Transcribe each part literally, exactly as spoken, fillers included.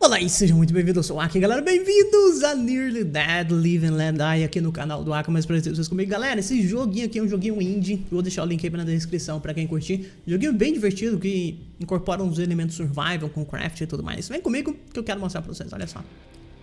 Olá e sejam muito bem-vindos, eu sou o Aki, galera, bem-vindos a Nearly Dead Live and Let Die aqui no canal do Aki, mais prazer vocês comigo. Galera, esse joguinho aqui é um joguinho indie, eu vou deixar o link aí na descrição pra quem curtir. Joguinho bem divertido que incorpora uns elementos survival com craft e tudo mais. Vem comigo que eu quero mostrar pra vocês, olha só.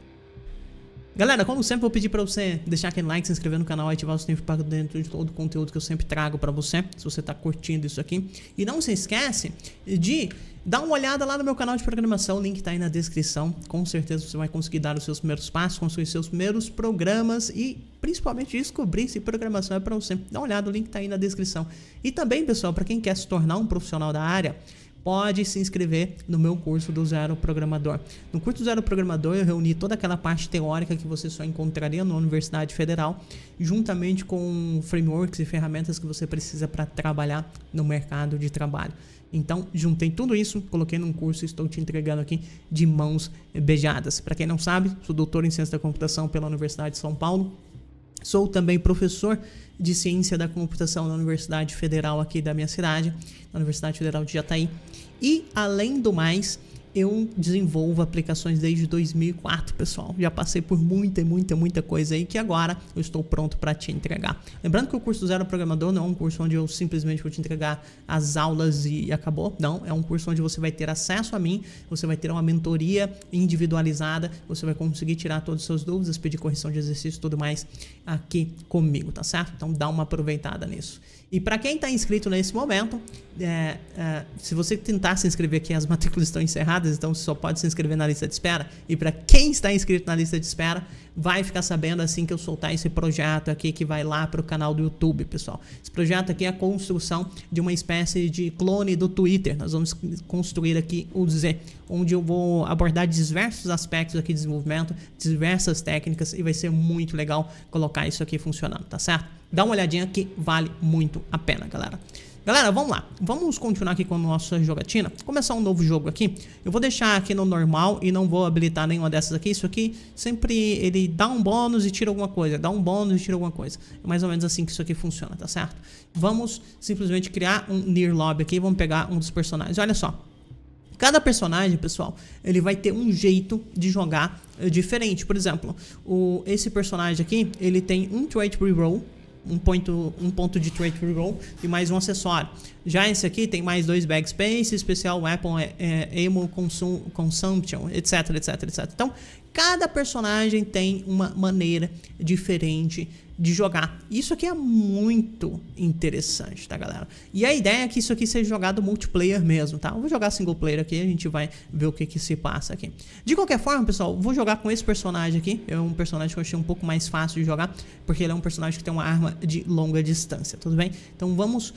Galera, como sempre, vou pedir pra você deixar aquele like, se inscrever no canal, ativar o sininho para dentro de todo o conteúdo que eu sempre trago pra você, se você tá curtindo isso aqui. E não se esquece de dar uma olhada lá no meu canal de programação, o link tá aí na descrição. Com certeza você vai conseguir dar os seus primeiros passos, construir seus primeiros programas e principalmente descobrir se programação é pra você. Dá uma olhada, o link tá aí na descrição. E também, pessoal, pra quem quer se tornar um profissional da área, pode se inscrever no meu curso do Zero Programador. No curso do Zero Programador eu reuni toda aquela parte teórica que você só encontraria na Universidade Federal, juntamente com frameworks e ferramentas que você precisa para trabalhar no mercado de trabalho. Então, juntei tudo isso, coloquei num curso e estou te entregando aqui de mãos beijadas. Para quem não sabe, sou doutor em Ciência da Computação pela Universidade de São Paulo. Sou também professor de Ciência da Computação na Universidade Federal aqui da minha cidade, na Universidade Federal de Jataí. E, além do mais, eu desenvolvo aplicações desde dois mil e quatro, pessoal. Já passei por muita, muita, muita coisa aí que agora eu estou pronto para te entregar. Lembrando que o curso do Zero Programador não é um curso onde eu simplesmente vou te entregar as aulas e acabou. Não, é um curso onde você vai ter acesso a mim, você vai ter uma mentoria individualizada, você vai conseguir tirar todas as suas dúvidas, pedir correção de exercício e tudo mais aqui comigo, tá certo? Então dá uma aproveitada nisso. E para quem está inscrito nesse momento, é, é, se você tentar se inscrever aqui, as matrículas estão encerradas, então você só pode se inscrever na lista de espera. E para quem está inscrito na lista de espera, vai ficar sabendo assim que eu soltar esse projeto aqui que vai lá para o canal do YouTube, pessoal. Esse projeto aqui é a construção de uma espécie de clone do Twitter. Nós vamos construir aqui o Z, onde eu vou abordar diversos aspectos aqui de desenvolvimento, diversas técnicas, e vai ser muito legal colocar isso aqui funcionando, tá certo? Dá uma olhadinha que vale muito a pena, galera. Galera, vamos lá. Vamos continuar aqui com a nossa jogatina. Começar um novo jogo aqui. Eu vou deixar aqui no normal e não vou habilitar nenhuma dessas aqui. Isso aqui sempre ele dá um bônus e tira alguma coisa. Dá um bônus e tira alguma coisa. É mais ou menos assim que isso aqui funciona, tá certo? Vamos simplesmente criar um Near Lobby aqui. Vamos pegar um dos personagens. Olha só. Cada personagem, pessoal, ele vai ter um jeito de jogar uh, diferente. Por exemplo, o, esse personagem aqui, ele tem um trait reroll. Um ponto, um ponto de trait reroll e mais um acessório. Já esse aqui tem mais dois backspace, especial weapon, é, é, ammo consum, consumption, etc, etc, etc. Então, cada personagem tem uma maneira diferente de jogar. Isso aqui é muito interessante, tá, galera? E a ideia é que isso aqui seja jogado multiplayer mesmo, tá? Eu vou jogar single player aqui, a gente vai ver o que que se passa aqui. De qualquer forma, pessoal, vou jogar com esse personagem aqui. É um personagem que eu achei um pouco mais fácil de jogar, porque ele é um personagem que tem uma arma de longa distância, tudo bem? Então vamos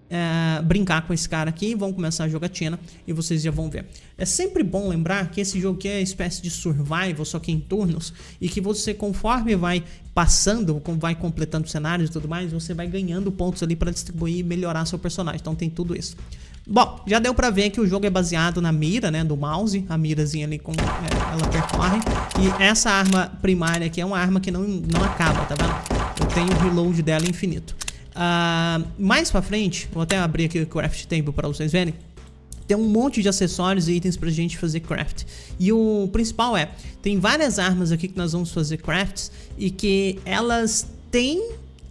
É, brincar com esse cara aqui, vamos começar a jogatina e vocês já vão ver. É sempre bom lembrar que esse jogo aqui é uma espécie de survival, só que em turnos, e que você, conforme vai passando, vai completando cenários e tudo mais, você vai ganhando pontos ali para distribuir e melhorar seu personagem. Então tem tudo isso. Bom, já deu pra ver que o jogo é baseado na mira, né, do mouse, a mirazinha ali, com, é, ela percorre, e essa arma primária aqui é uma arma que não, não acaba, tá vendo? Eu tenho o reload dela infinito. Uh, mais pra frente, vou até abrir aqui o craft table para vocês verem. Tem um monte de acessórios e itens pra gente fazer craft. E o principal é, tem várias armas aqui que nós vamos fazer crafts e que elas têm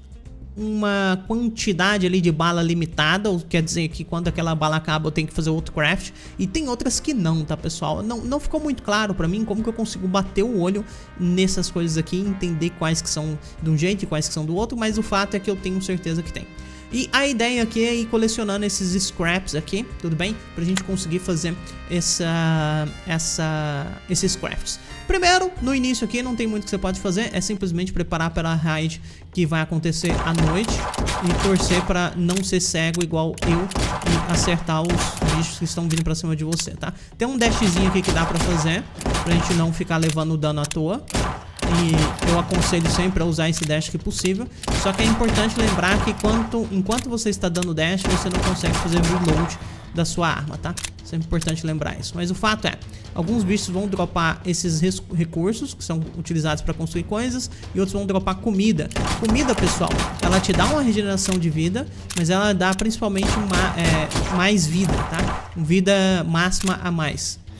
uma quantidade ali de bala limitada, ou quer dizer que quando aquela bala acaba eu tenho que fazer outro craft, e tem outras que não, tá, pessoal? Não, não ficou muito claro pra mim como que eu consigo bater o olho nessas coisas aqui, entender quais que são de um jeito e quais que são do outro, mas o fato é que eu tenho certeza que tem. E a ideia aqui é ir colecionando esses scraps aqui, tudo bem? Pra gente conseguir fazer essa, essa, esses crafts. Primeiro, no início aqui não tem muito que você pode fazer, é simplesmente preparar para a raid que vai acontecer à noite e torcer para não ser cego igual eu e acertar os bichos que estão vindo pra cima de você, tá? Tem um dashzinho aqui que dá pra fazer, pra gente não ficar levando dano à toa. E eu aconselho sempre a usar esse dash que possível. Só que é importante lembrar que enquanto, enquanto você está dando dash, você não consegue fazer reload da sua arma, tá? Isso é importante lembrar isso. Mas o fato é, alguns bichos vão dropar esses recursos que são utilizados para construir coisas, e outros vão dropar comida. Comida, pessoal, ela te dá uma regeneração de vida, mas ela dá principalmente uma, é, mais vida, tá? Vida máxima a mais.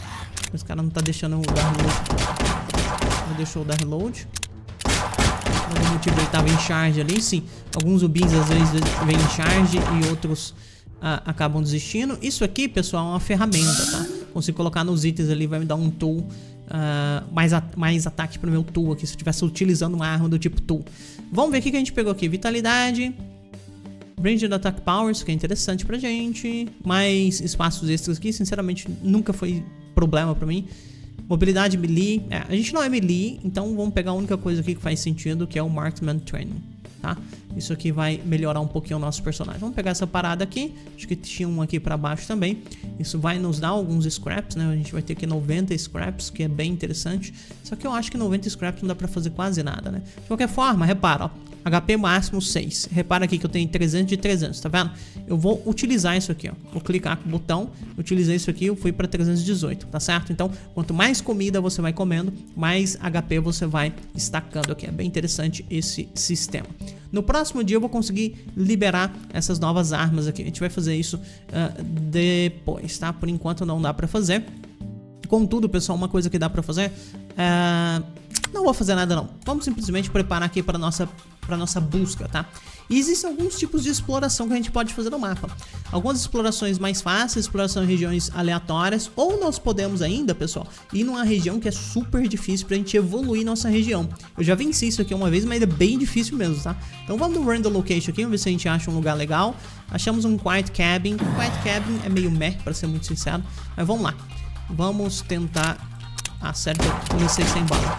Esse cara não tá deixando eu dar reload. Não deixou eu dar reload. Por algum motivo ele tava em charge ali, sim. Alguns zumbis às vezes vêm em charge e outros ah, acabam desistindo. Isso aqui, pessoal, é uma ferramenta, tá? Consigo colocar nos itens ali, vai me dar um tool, uh, mais, a mais ataque pro meu tool aqui, se eu estivesse utilizando uma arma do tipo tool. Vamos ver o que a gente pegou aqui. Vitalidade, Ranged Attack Power, isso que é interessante pra gente. Mais espaços extras aqui, sinceramente nunca foi problema pra mim. Mobilidade melee, é, a gente não é melee, então vamos pegar a única coisa aqui que faz sentido, que é o Marksman Training, tá? Isso aqui vai melhorar um pouquinho o nosso personagem. Vamos pegar essa parada aqui, acho que tinha um aqui pra baixo também. Isso vai nos dar alguns scraps, né? A gente vai ter aqui noventa scraps, que é bem interessante. Só que eu acho que noventa scraps não dá pra fazer quase nada, né? De qualquer forma, repara, ó, H P máximo seis. Repara aqui que eu tenho trezentos de trezentos, tá vendo? Eu vou utilizar isso aqui, ó. Vou clicar com o botão, utilizei isso aqui, eu fui pra trezentos e dezoito, tá certo? Então, quanto mais comida você vai comendo, mais H P você vai estacando aqui. É bem interessante esse sistema. No próximo dia eu vou conseguir liberar essas novas armas aqui. A gente vai fazer isso uh, depois, tá? Por enquanto não dá pra fazer. Contudo, pessoal, uma coisa que dá pra fazer é... Não vou fazer nada não. Vamos simplesmente preparar aqui para nossa para nossa busca, tá? E existem alguns tipos de exploração que a gente pode fazer no mapa. Algumas explorações mais fáceis, exploração em regiões aleatórias, ou nós podemos ainda, pessoal, ir numa região que é super difícil pra gente evoluir nossa região. Eu já venci isso aqui uma vez, mas é bem difícil mesmo, tá? Então vamos no Random Location aqui, vamos ver se a gente acha um lugar legal. Achamos um Quiet Cabin. Quiet Cabin é meio meh, pra ser muito sincero, mas vamos lá. Vamos tentar... Ah, certo, eu comecei sem bala.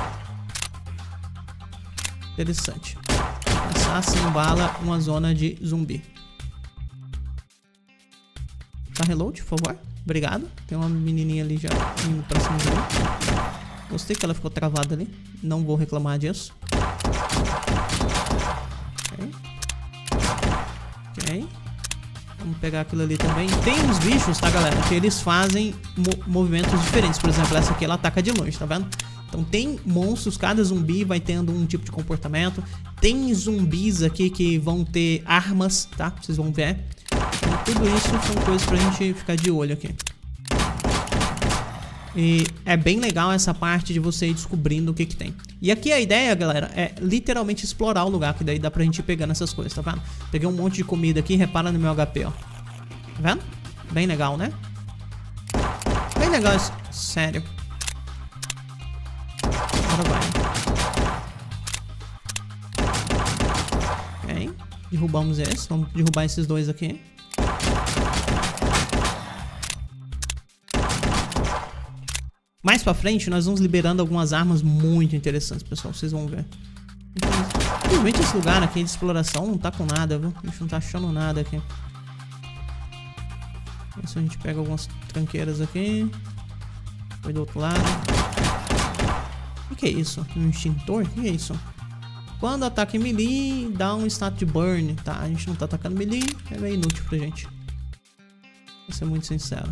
Interessante. Começar sem bala uma zona de zumbi. Tá reload, por favor. Obrigado. Tem uma menininha ali já indo pra cima dele. Gostei que ela ficou travada ali. Não vou reclamar disso. Ok. Ok. Vamos pegar aquilo ali também. Tem uns bichos, tá, galera, que eles fazem mo movimentos diferentes. Por exemplo, essa aqui ela ataca de longe, tá vendo? Então tem monstros, cada zumbi vai tendo um tipo de comportamento. Tem zumbis aqui que vão ter armas, tá? Vocês vão ver. Então, tudo isso são coisas pra gente ficar de olho aqui. E é bem legal essa parte de você ir descobrindo o que que tem. E aqui a ideia, galera, é literalmente explorar o lugar, que daí dá pra gente ir pegando essas coisas, tá vendo? Peguei um monte de comida aqui, repara no meu H P, ó. Tá vendo? Bem legal, né? Bem legal isso. Sério. Agora vai. Ok. Derrubamos esse. Vamos derrubar esses dois aqui. Mais pra frente, nós vamos liberando algumas armas muito interessantes, pessoal. Vocês vão ver. Infelizmente esse lugar aqui de exploração não tá com nada, viu? A gente não tá achando nada aqui. Então, se a gente pega algumas tranqueiras aqui. Foi do outro lado. O que é isso? Um extintor? O que é isso? Quando ataca em melee, dá um status de burn. Tá, a gente não tá atacando melee. É meio inútil pra gente. Vou ser muito sincero.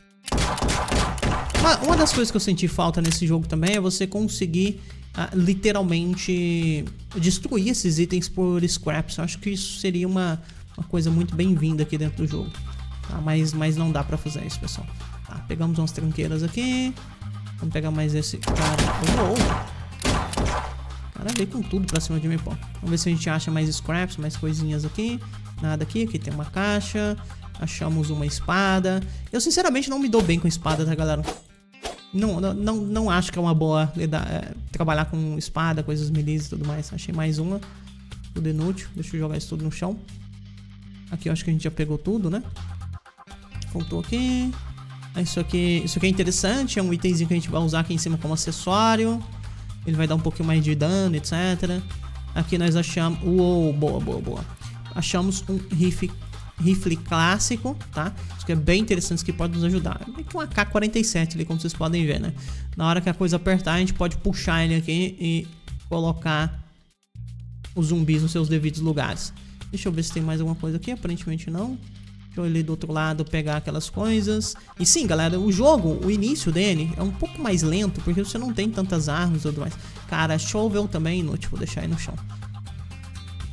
Uma, uma das coisas que eu senti falta nesse jogo também é você conseguir uh, literalmente destruir esses itens por scraps. Eu acho que isso seria uma, uma coisa muito bem-vinda aqui dentro do jogo. Tá? Mas, mas não dá pra fazer isso, pessoal. Tá, pegamos umas tranqueiras aqui. Vamos pegar mais esse cara. Uou! O cara veio com tudo pra cima de mim, pô. Vamos ver se a gente acha mais scraps, mais coisinhas aqui. Nada aqui. Aqui tem uma caixa. Achamos uma espada. Eu sinceramente não me dou bem com espada, tá, galera? Não, não, não acho que é uma boa é, trabalhar com espada, coisas melee e tudo mais. Achei mais uma. Tudo inútil. Deixa eu jogar isso tudo no chão. Aqui eu acho que a gente já pegou tudo, né? Faltou aqui. Isso aqui, isso aqui é interessante. É um itemzinho que a gente vai usar aqui em cima como acessório. Ele vai dar um pouquinho mais de dano, etcétera. Aqui nós achamos... Uou, boa, boa, boa. Achamos um rifle... Rifle clássico, tá? Isso que é bem interessante, isso que pode nos ajudar. É que um A K quarenta e sete ali, como vocês podem ver, né? Na hora que a coisa apertar, a gente pode puxar ele aqui e colocar os zumbis nos seus devidos lugares. Deixa eu ver se tem mais alguma coisa aqui. Aparentemente não. Deixa eu ir ali do outro lado, pegar aquelas coisas. E sim, galera, o jogo, o início dele é um pouco mais lento, porque você não tem tantas armas e tudo mais. Cara, shovel também é inútil, vou deixar aí no chão.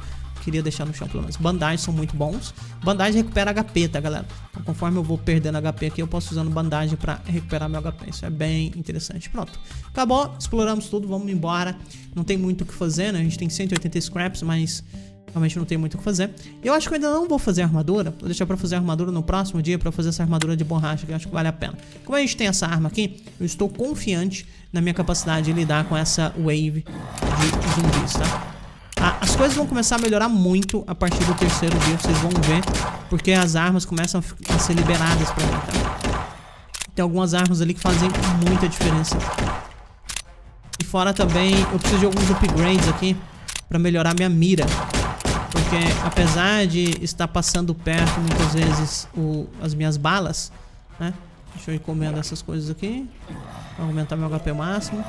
queria deixar no chão pelo menos. Bandagens são muito bons. Bandagem recupera H P, tá, galera? Então, conforme eu vou perdendo H P aqui, eu posso usando bandagem pra recuperar meu H P. Isso é bem interessante. Pronto. Acabou. Exploramos tudo. Vamos embora. Não tem muito o que fazer, né? A gente tem cento e oitenta scraps, mas realmente não tem muito o que fazer. Eu acho que eu ainda não vou fazer armadura. Vou deixar pra fazer armadura no próximo dia, pra fazer essa armadura de borracha, que eu acho que vale a pena. Como a gente tem essa arma aqui, eu estou confiante na minha capacidade de lidar com essa wave de zumbis, tá? Ah, as coisas vão começar a melhorar muito a partir do terceiro dia, vocês vão ver, porque as armas começam a ser liberadas pra mim, tá? Tem algumas armas ali que fazem muita diferença. E fora também, eu preciso de alguns upgrades aqui pra melhorar minha mira. Porque apesar de estar passando perto muitas vezes o, as minhas balas, né? Deixa eu ir comendo essas coisas aqui. Pra aumentar meu H P máximo.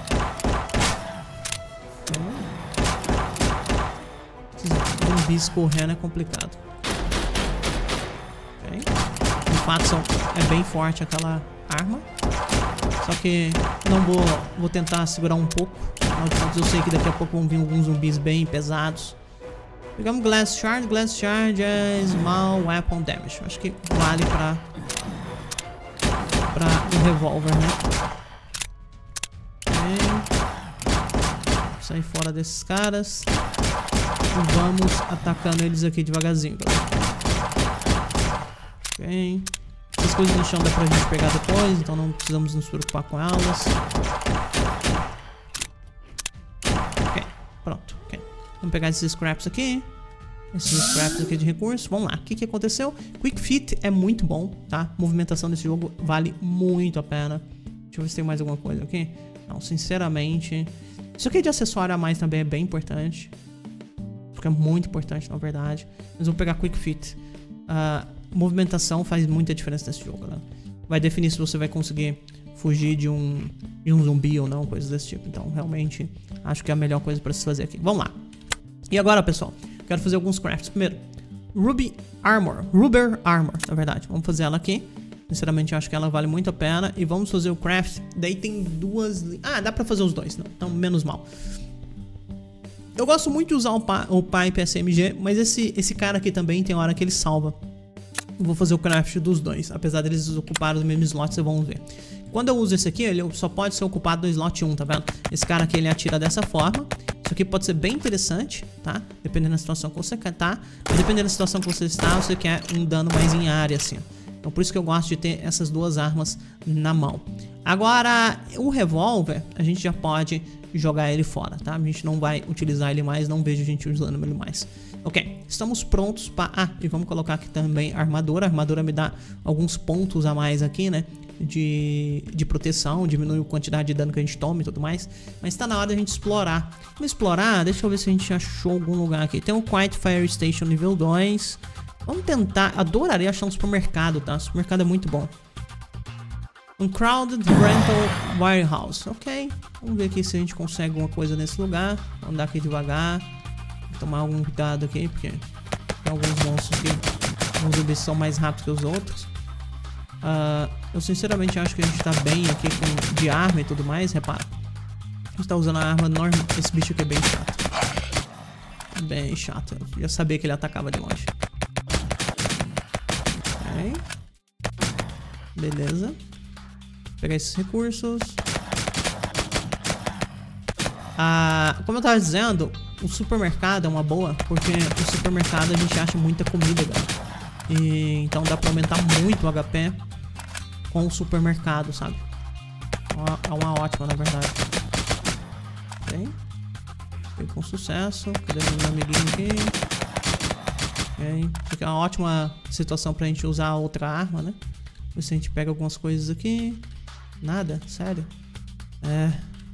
Esses zumbis correndo é complicado. Okay. De fato são, é bem forte aquela arma. Só que não vou, vou tentar segurar um pouco. Afinal de contas eu sei que daqui a pouco vão vir alguns zumbis bem pesados. Pegamos Glass Shard. Glass Shard é Small Weapon Damage. Acho que vale pra Pra o revólver, né? Ok. Vou sair fora desses caras. E vamos atacando eles aqui devagarzinho, galera. Ok. Essas coisas no chão dá pra gente pegar depois, então não precisamos nos preocupar com elas. Ok, pronto. Okay. Vamos pegar esses scraps aqui. Esses scraps aqui de recurso. Vamos lá. O que que aconteceu? Quick Fit é muito bom, tá? Movimentação desse jogo vale muito a pena. Deixa eu ver se tem mais alguma coisa aqui. Não, sinceramente. Isso aqui de acessório a mais também é bem importante. Porque é muito importante, na verdade. Mas vou pegar Quick Fit. Uh, movimentação faz muita diferença nesse jogo, né? Vai definir se você vai conseguir fugir de um, de um zumbi ou não, coisas desse tipo. Então, realmente, acho que é a melhor coisa pra se fazer aqui. Vamos lá. E agora, pessoal? Quero fazer alguns crafts. Primeiro, Ruby Armor. Ruber Armor, na verdade. Vamos fazer ela aqui. Sinceramente, eu acho que ela vale muito a pena. E vamos fazer o craft. Daí tem duas... Ah, dá pra fazer os dois, não. Então, menos mal. Eu gosto muito de usar o, o Pipe S M G, mas esse, esse cara aqui também tem hora que ele salva. Eu vou fazer o craft dos dois. Apesar deles ocuparem o mesmo slot, vocês vão ver. Quando eu uso esse aqui, ele só pode ser ocupado no slot um, tá vendo? Esse cara aqui, ele atira dessa forma. Isso aqui pode ser bem interessante, tá? Dependendo da situação que você quer, tá? Mas dependendo da situação que você está, você quer um dano mais em área, assim. Então por isso que eu gosto de ter essas duas armas na mão. Agora, o revólver, a gente já pode jogar ele fora, tá? A gente não vai utilizar ele mais, não vejo a gente usando ele mais. Ok, estamos prontos para... Ah, e vamos colocar aqui também a armadura. A armadura me dá alguns pontos a mais aqui, né? De, de proteção, diminui a quantidade de dano que a gente toma e tudo mais. Mas tá na hora da gente explorar. Vamos explorar, deixa eu ver se a gente achou algum lugar aqui. Tem o Quiet Fire Station nível dois. Vamos tentar, adoraria achar um supermercado, tá? O supermercado é muito bom. Um Crowded Rental Warehouse, ok. Vamos ver aqui se a gente consegue alguma coisa nesse lugar. Vamos andar aqui devagar. Vou tomar algum cuidado aqui, porque tem alguns monstros que alguns zumbis são mais rápidos que os outros. Uh, eu sinceramente acho que a gente tá bem aqui com, de arma e tudo mais, repara. A gente tá usando a arma normal. Esse bicho aqui é bem chato. Bem chato. Eu já sabia que ele atacava de longe. Ok. Beleza. Vou pegar esses recursos. Ah, como eu tava dizendo, o supermercado é uma boa, porque no supermercado a gente acha muita comida, galera. E então dá pra aumentar muito o H P com o supermercado, sabe? É uma, uma ótima, na verdade. Ok. Foi com sucesso. Cadê meu amiguinho aqui? Ok. Isso aqui é uma ótima situação pra gente usar outra arma, né? Ver se a gente pega algumas coisas aqui. Nada? Sério? É...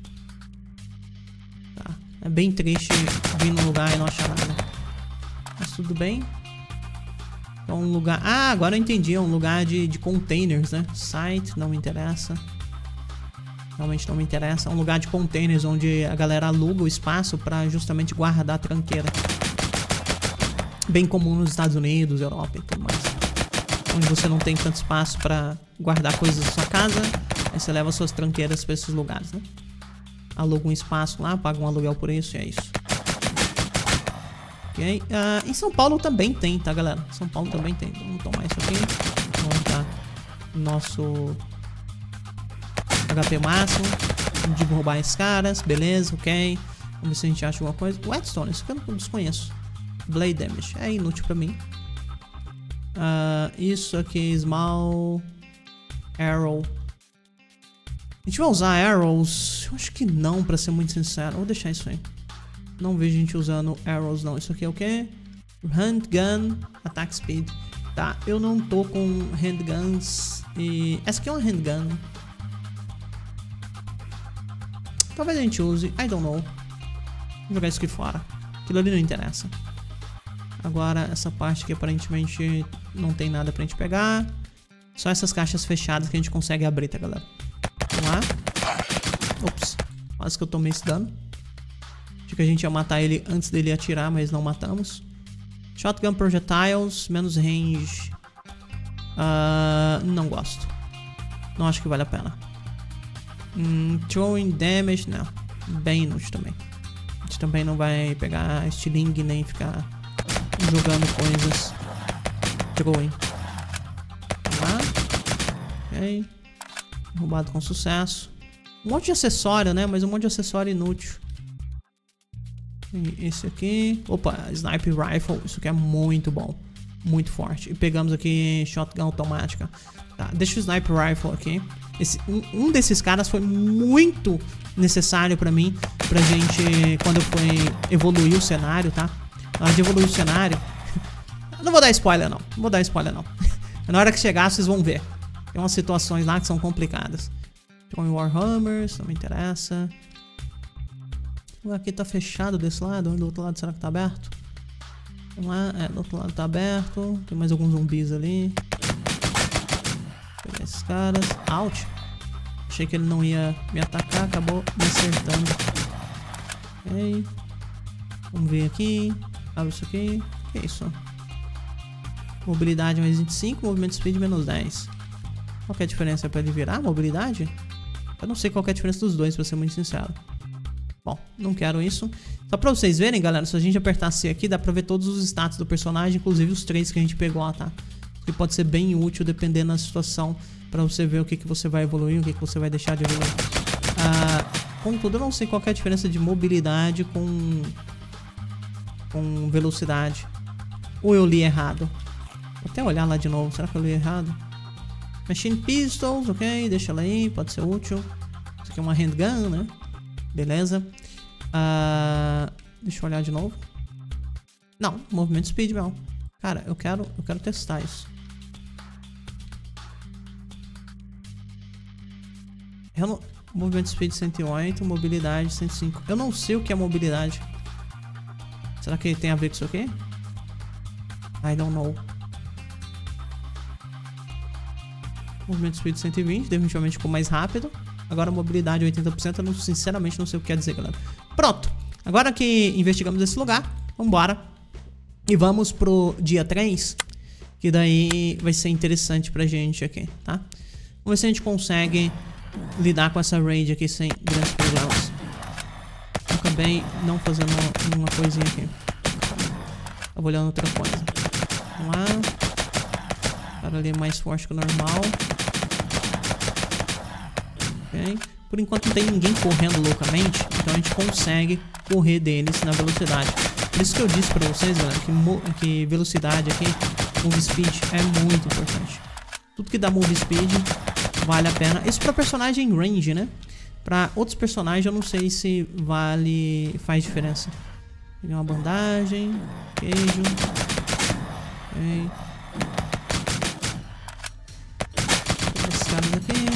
Tá. É bem triste vir num lugar e não achar nada. Mas tudo bem. É um lugar... Ah, agora eu entendi. É um lugar de, de containers, né? Site, não me interessa. Realmente não me interessa. É um lugar de containers onde a galera aluga o espaço pra justamente guardar a tranqueira. Bem comum nos Estados Unidos, Europa e tudo mais. Onde você não tem tanto espaço pra guardar coisas da sua casa. Aí você leva suas tranqueiras pra esses lugares, né? Aluga um espaço lá, paga um aluguel por isso e é isso. Ok? Uh, em São Paulo também tem, tá, galera? São Paulo também tem. Vamos tomar isso aqui. Vamos dar nosso H P máximo. De roubar esses caras. Beleza, ok. Vamos ver se a gente acha alguma coisa. Whetstone, isso aqui eu não desconheço. Blade Damage. É inútil pra mim. Uh, isso aqui, Small Arrow. A gente vai usar arrows? Eu acho que não, pra ser muito sincero. Vou deixar isso aí. Não vejo a gente usando arrows, não. Isso aqui é o quê? Handgun, Attack Speed. Tá, eu não tô com handguns. E essa aqui é uma handgun. Talvez a gente use, I don't know. Vou jogar isso aqui fora. Aquilo ali não interessa. Agora, essa parte aqui aparentemente não tem nada pra gente pegar. Só essas caixas fechadas que a gente consegue abrir, tá, galera? Vamos lá. Ops. Quase que eu tomei esse dano. Acho que a gente ia matar ele antes dele atirar, mas não matamos. Shotgun Projectiles, menos range. Uh, não gosto. Não acho que vale a pena. Hum, throwing Damage, não. Bem inútil também. A gente também não vai pegar estilingue nem ficar jogando coisas. Throwing. Vamos lá. Ok. Roubado com sucesso. Um monte de acessório, né? Mas um monte de acessório inútil. E esse aqui. Opa, Sniper Rifle. Isso aqui é muito bom. Muito forte. E pegamos aqui Shotgun automática. Tá, deixa o Sniper Rifle aqui. Esse, um, um desses caras foi muito necessário pra mim. Pra gente, quando eu fui evoluir o cenário, tá? Na hora de evoluir o cenário. Não vou dar spoiler, não. Não vou dar spoiler, não. Na hora que chegar, vocês vão ver. Tem umas situações lá que são complicadas. Tem Warhammers, não me interessa. Aqui tá fechado desse lado. Do outro lado, será que tá aberto? Vamos lá. É, do outro lado tá aberto. Tem mais alguns zumbis ali. Vou pegar esses caras. Out. Achei que ele não ia me atacar. Acabou me acertando. Ok. Vamos ver aqui. Abre isso aqui. O que é isso? Mobilidade mais vinte e cinco. Movimento speed menos dez. Qual que é a diferença? É pra ele virar a mobilidade? Eu não sei qual que é a diferença dos dois, pra ser muito sincero. Bom, não quero isso. Só pra vocês verem, galera, se a gente apertar C aqui, dá pra ver todos os status do personagem, inclusive os três que a gente pegou lá, tá? Que pode ser bem útil dependendo da situação, pra você ver o que, que você vai evoluir, o que, que você vai deixar de evoluir. Ah, contudo, eu não sei qual que é a diferença de mobilidade com, com velocidade. Ou eu li errado. Vou até olhar lá de novo, será que eu li errado? Machine Pistols, ok, deixa ela aí, pode ser útil. Isso aqui é uma handgun, né? Beleza. Uh, deixa eu olhar de novo. Não, movimento speed não. Cara, eu quero, eu quero testar isso. Eu não, movimento speed cento e oito, mobilidade cento e cinco. Eu não sei o que é mobilidade. Será que tem a ver com isso aqui? I don't know. Movimento speed cento e vinte, definitivamente ficou mais rápido. Agora mobilidade oitenta por cento, eu não, sinceramente não sei o que quer dizer, galera. Pronto, agora que investigamos esse lugar, vambora. E vamos pro dia três, que daí vai ser interessante pra gente aqui, tá? Vamos ver se a gente consegue lidar com essa raid aqui sem grandes problemas. Eu acabei não fazendo uma coisinha aqui. Tava olhando outra coisa. Vamos lá. O cara ali é mais forte que o normal. Okay. Por enquanto não tem ninguém correndo loucamente, então a gente consegue correr deles na velocidade. Por isso que eu disse pra vocês, galera, que, que velocidade aqui, move speed, é muito importante. Tudo que dá move speed vale a pena. Isso pra personagem range, né? Pra outros personagens eu não sei se vale, faz diferença. Pegar uma bandagem, queijo. Ok. Esses caras aqui.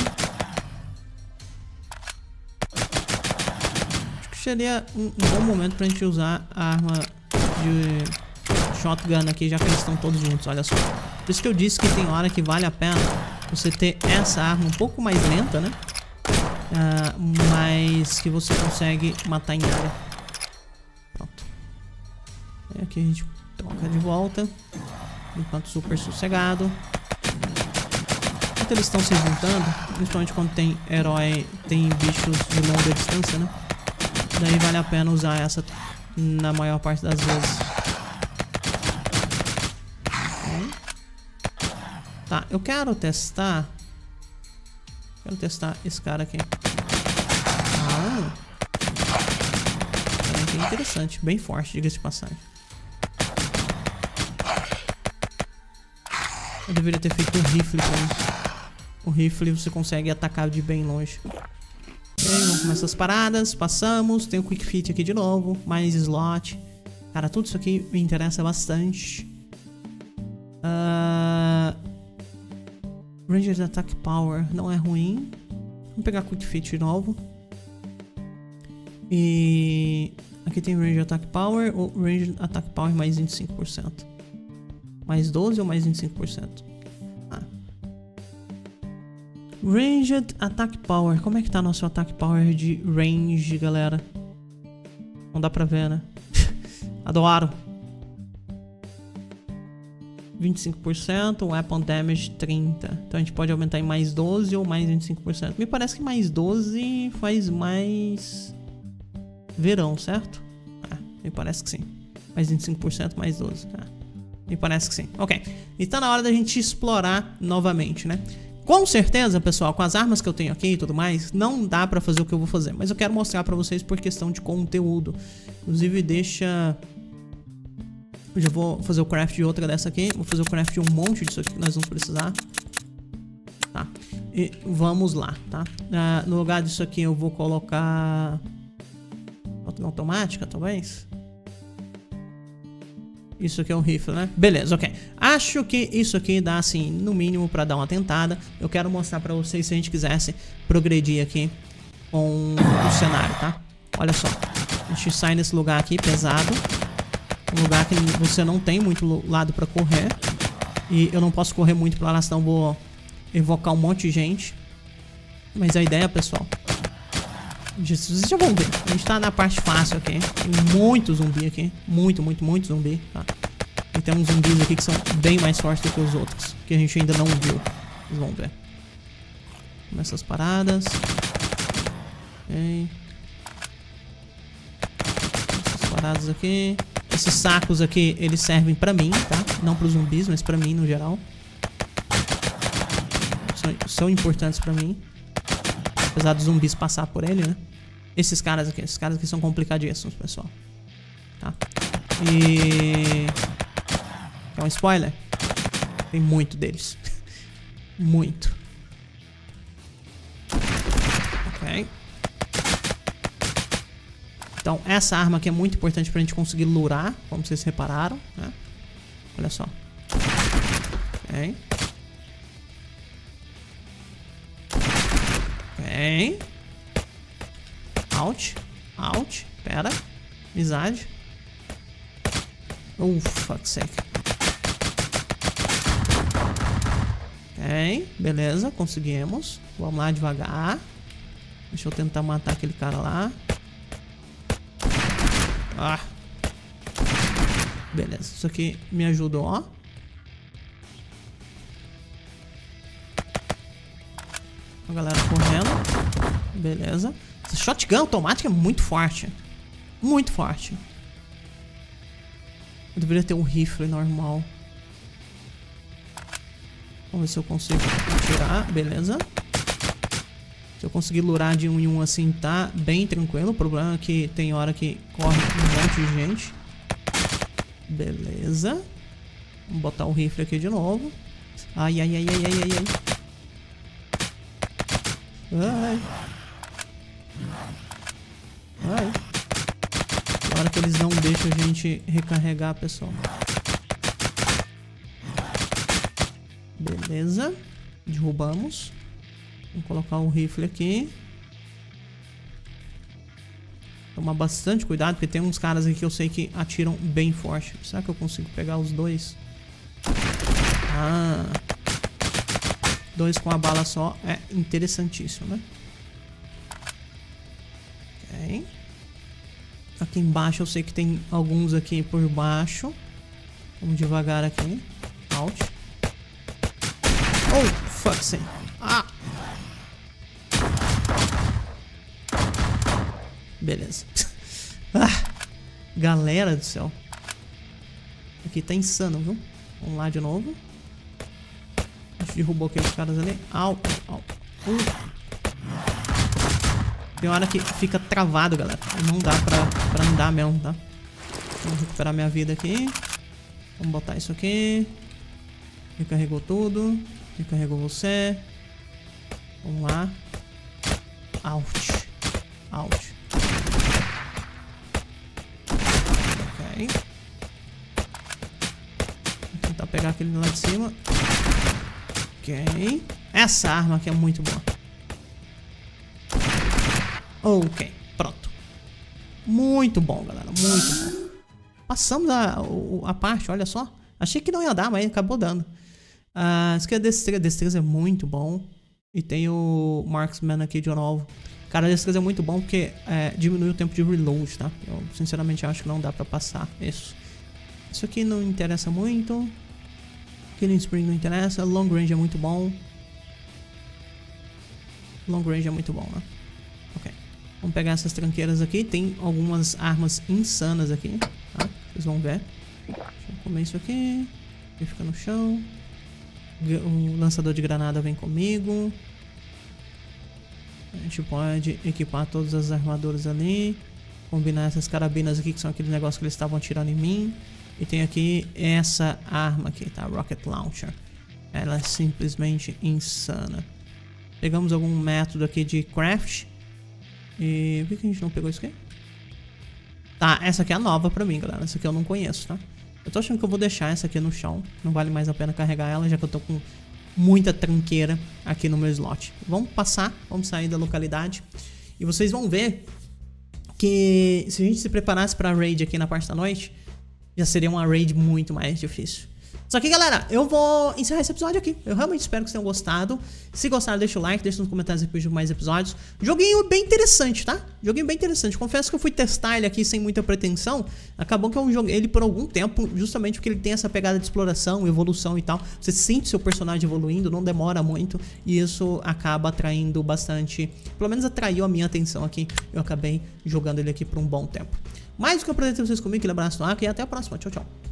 Seria um, um bom momento pra gente usar a arma de shotgun aqui, já que eles estão todos juntos, olha só. Por isso que eu disse que tem hora que vale a pena você ter essa arma um pouco mais lenta, né? Uh, mas que você consegue matar em área. Pronto. E aqui a gente troca de volta. Enquanto super sossegado. Enquanto eles estão se juntando, principalmente quando tem herói, tem bichos de longa distância, né? Daí vale a pena usar essa na maior parte das vezes. Tá, eu quero testar. Quero testar esse cara aqui. Ah. É bem interessante, bem forte, diga-se de passagem. Eu deveria ter feito um rifle com isso. O rifle você consegue atacar de bem longe. Ok, vamos começar as paradas. Passamos. Tem o Quick Fit aqui de novo. Mais slot. Cara, tudo isso aqui me interessa bastante. Uh... Ranger Attack Power não é ruim. Vamos pegar Quick Fit de novo. E... aqui tem Ranger Attack Power ou Ranger Attack Power mais vinte e cinco por cento. Mais doze ou mais vinte e cinco por cento? Ah. Ranged Attack Power. Como é que tá nosso Attack Power de range, galera? Não dá pra ver, né? Adoro. vinte e cinco por cento, Weapon Damage trinta por cento. Então a gente pode aumentar em mais doze ou mais vinte e cinco por cento. Me parece que mais doze faz mais verão, certo? Ah, me parece que sim. Mais vinte e cinco por cento, mais doze. Ah. Me parece que sim. Ok. E tá na hora da gente explorar novamente, né? Com certeza, pessoal, com as armas que eu tenho aqui e tudo mais, não dá pra fazer o que eu vou fazer. Mas eu quero mostrar pra vocês por questão de conteúdo. Inclusive, deixa... eu já vou fazer o craft de outra dessa aqui. Vou fazer o craft de um monte disso aqui que nós vamos precisar. Tá. E vamos lá, tá? Ah, no lugar disso aqui eu vou colocar... automática, talvez? Isso aqui é um rifle, né? Beleza, ok. Acho que isso aqui dá, assim, no mínimo pra dar uma tentada. Eu quero mostrar pra vocês se a gente quisesse progredir aqui com o cenário, tá? Olha só. A gente sai nesse lugar aqui, pesado. Um lugar que você não tem muito lado pra correr. E eu não posso correr muito pra lá, senão vou evocar um monte de gente. Mas a ideia, pessoal... vocês já vão ver. A gente tá na parte fácil aqui. Tem muito zumbi aqui. Muito, muito, muito zumbi. Tá? E tem uns zumbis aqui que são bem mais fortes do que os outros. Que a gente ainda não viu. Vocês vão ver. Essas paradas. Ok. Essas paradas aqui. Esses sacos aqui, eles servem pra mim, tá? Não pros zumbis, mas pra mim no geral. São, são importantes pra mim. Apesar dos zumbis passar por ele, né? Esses caras aqui, esses caras aqui são complicadíssimos, pessoal. Tá? E... quer um spoiler? Tem muito deles. Muito. Ok. Então, essa arma aqui é muito importante pra gente conseguir lurar, como vocês repararam, né? Olha só. Ok. Ok. Out. Out. Pera. Amizade. Oh, fuck's sake. Ok. Beleza. Conseguimos. Vamos lá devagar. Deixa eu tentar matar aquele cara lá. Ah. Beleza. Isso aqui me ajudou, ó. A galera correndo. Beleza. Essa shotgun automática é muito forte. Muito forte. Eu deveria ter um rifle normal. Vamos ver se eu consigo atirar. Beleza. Se eu conseguir lurar de um em um assim, tá bem tranquilo. O problema é que tem hora que corre um monte de gente. Beleza. Vamos botar o rifle aqui de novo. Ai, ai, ai, ai, ai, ai, ai. Ai. Ai. Na hora que eles não deixam a gente recarregar, pessoal. Beleza. Derrubamos. Vamos colocar o rifle aqui. Tomar bastante cuidado, porque tem uns caras aqui que eu sei que atiram bem forte. Será que eu consigo pegar os dois? Ah. Dois com a bala só é interessantíssimo, né? Ok. Aqui embaixo eu sei que tem alguns aqui por baixo. Vamos devagar aqui. Out. Oh, fuck sake. Ah! Beleza. Ah, galera do céu. Aqui tá insano, viu? Vamos lá de novo. gente derrubou aqueles caras ali. Au, au. Uh. Tem hora que fica travado, galera. Não dá pra, pra andar mesmo, tá? Vamos recuperar minha vida aqui. Vamos botar isso aqui. Recarregou tudo. Recarregou você. Vamos lá. Ouch. Ouch. Ok. Vou tentar pegar aquele lá de cima. Ok. Essa arma aqui é muito boa. Ok. Pronto. Muito bom, galera. Muito bom. Passamos a, a parte, olha só. Achei que não ia dar, mas acabou dando. Uh, isso aqui é destreza. Destreza é muito bom. E tem o Marksman aqui de novo. Cara, a destreza é muito bom porque é, diminui o tempo de reload, tá? Eu sinceramente acho que não dá pra passar isso. Isso aqui não interessa muito. Killing Spree não interessa. Long Range é muito bom. Long Range é muito bom, né? Ok. Vamos pegar essas tranqueiras aqui. Tem algumas armas insanas aqui, tá? Vocês vão ver. Deixa eu comer isso aqui. Ele fica no chão. O lançador de granada vem comigo. A gente pode equipar todas as armaduras ali. Combinar essas carabinas aqui, que são aqueles negócios que eles estavam atirando em mim. E tem aqui essa arma aqui, tá? Rocket Launcher. Ela é simplesmente insana. Pegamos algum método aqui de craft. E por que a gente não pegou isso aqui? Tá, essa aqui é a nova pra mim, galera. Essa aqui eu não conheço, tá? Eu tô achando que eu vou deixar essa aqui no chão. Não vale mais a pena carregar ela, já que eu tô com muita tranqueira aqui no meu slot. Vamos passar, vamos sair da localidade. E vocês vão ver que se a gente se preparasse pra raid aqui na parte da noite, já seria uma raid muito mais difícil. Só que, galera, eu vou encerrar esse episódio aqui. Eu realmente espero que vocês tenham gostado. Se gostaram, deixa o like, deixa nos comentários depois de mais episódios. Joguinho bem interessante, tá? Joguinho bem interessante. Confesso que eu fui testar ele aqui sem muita pretensão. Acabou que eu joguei ele por algum tempo, justamente porque ele tem essa pegada de exploração, evolução e tal. Você sente seu personagem evoluindo, não demora muito. E isso acaba atraindo bastante. Pelo menos atraiu a minha atenção aqui. Eu acabei jogando ele aqui por um bom tempo. Mais do que eu apresentei vocês comigo, aquele abraço no ar e até a próxima. Tchau, tchau.